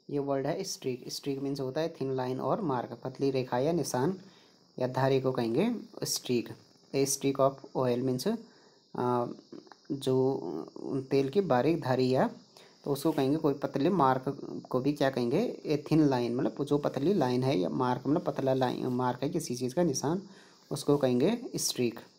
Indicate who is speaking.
Speaker 1: ये वर्ड है streak. Streak means होता है थिन लाइन और मार्क, पतली रेखा या निशान या धारी को कहेंगे streak. A streak of oil means जो तेल की बारीक धारी या तो उसको कहेंगे, कोई पतले मार्क को भी क्या कहेंगे, ए थिन लाइन, मतलब जो पतली लाइन है, या मार्क मतलब पतला लाइन मार्क है किसी चीज़ का निशान, उसको कहेंगे स्ट्रीक।